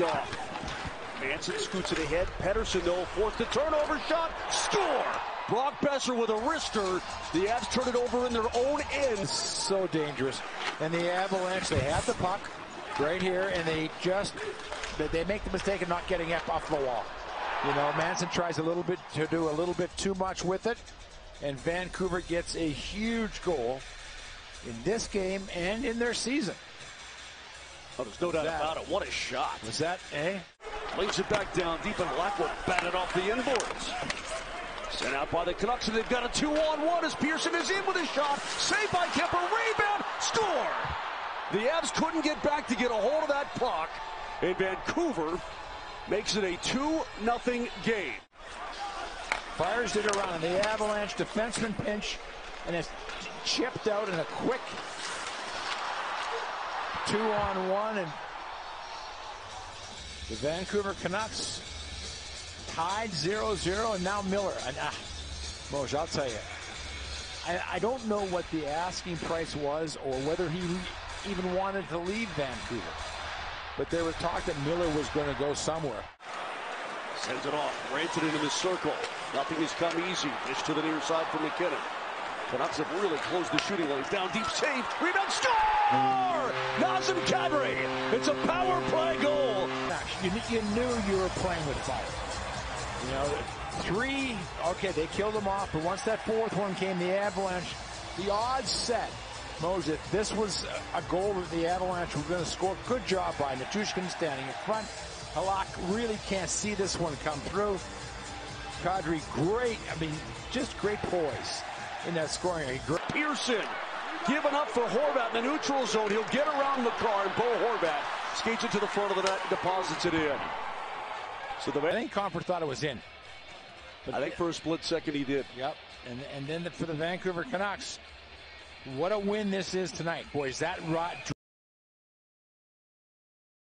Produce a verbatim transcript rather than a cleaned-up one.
picked off. Manson scoots it ahead. Pettersson, though, forced the turnover shot. Score! Brock Boeser with a wrister. The Avs turn it over in their own end. So dangerous. And the Avalanche, they have the puck right here, and they just, they make the mistake of not getting up off the wall. You know, Manson tries a little bit to do a little bit too much with it, and Vancouver gets a huge goal in this game and in their season. Oh, there's no doubt that? about it. What a shot. Was that, eh? Lays it back down deep, and Black will bat it off the inboards. Sent out by the Canucks, and they've got a two-on-one as Pearson is in with a shot. Saved by Kemper. Rebound. Score! The Avs couldn't get back to get a hold of that puck, and Vancouver makes it a two nothing game. Fires it around, and the Avalanche defenseman pinch, and it's chipped out in a quick two-on-one, and the Vancouver Canucks tied zero zero, and now Miller. And, ah, Moj, I'll tell you, I, I don't know what the asking price was or whether he even wanted to leave Vancouver. But there was talk that Miller was going to go somewhere. Sends it off, rants it into the circle. Nothing has come easy. Dish to the near side for McKinnon. Canucks have really closed the shooting lanes. Down deep, save, rebound, score! Nazem Kadri. It's a power play goal. You, you knew you were playing with fire. You know, three, okay, they killed them off, but once that fourth one came, the Avalanche, the odds set, Moj, if this was a goal that the Avalanche were going to score. Good job by Nichushkin standing in front. Halak really can't see this one come through. Kadri, great, I mean, just great poise in that scoring. Pearson giving up for Horvat in the neutral zone. He'll get around McCarr, and Bo Horvat skates it to the front of the net and deposits it in. So the I think Compher thought it was in. But I think for a split second he did. Yep, and, and then the, for the Vancouver Canucks, what a win this is tonight. Boys, that rot